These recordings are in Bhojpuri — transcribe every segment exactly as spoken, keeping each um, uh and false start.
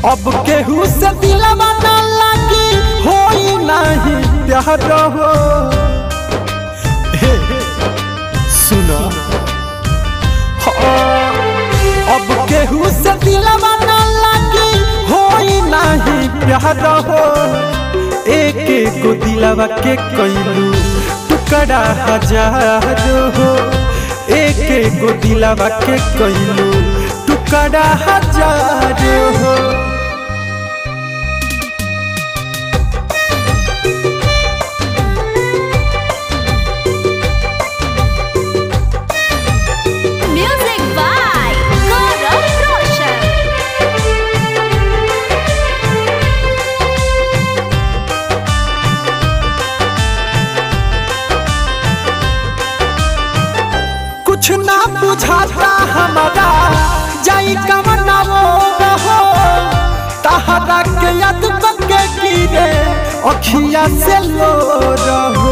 अब केहू से दिलवा ना लगी होई नहीं प्यार हो। सुना अब केहू से दिलवा ना लगी होई नहीं प्यार हो। एक एक को दिलवा के कइलू टुकड़ा हजार हो। एक एक को दिलवा के कइलू टुकड़ा हजार हो। कुछ ना बुझाता हमारा जाई कमना वो रहो। तहरा के याद बके गिरे अखिया से लो रहो।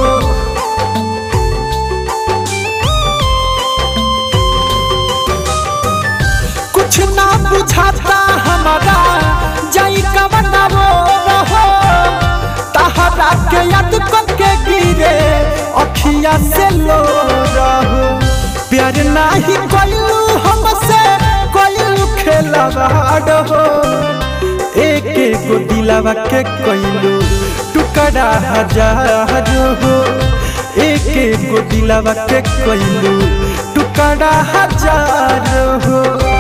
कुछ ना बुझाता हमारा जाई कमना वो रहो। तहरा के याद बके गिरे अखिया से लो रहो। प्यार नाही कोइलू हमसे कोइलू खेलवाड़ हो। एक एक को दिलवा के कोइलू टुकड़ा हजार हो। एक एक को दिलवा के कोइलू टुकड़ा हजार हो।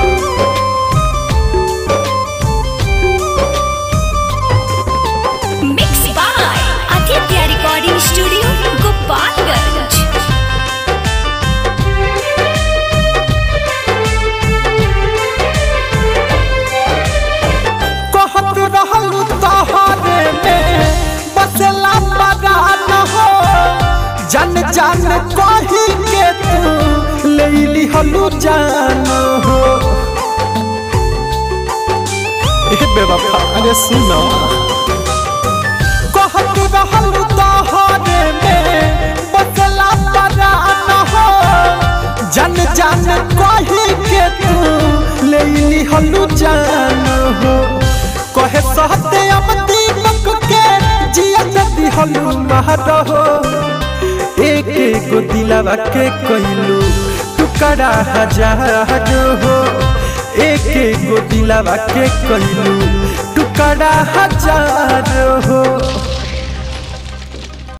Mix by Aditya recording studio Gopalganj. जान जान कही के तू ले ली हलू जान हो। ए बेवफा अरे सुनो कहत रहलू तोहरे में बसला परान हो। जान जान कही के तू ले ली हलू जान हो। कहे सहते अब दीपक के जिया दी हलू महर हो। एक एक को दिलवा के कइलू टुकड़ा हजार हो। एक एक को दिलवा के कइलू टुकड़ा हजार हो।